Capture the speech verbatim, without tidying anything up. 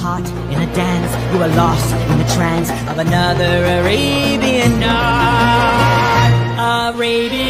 caught in a dance, you are lost in the trance of another Arabian night. Arabian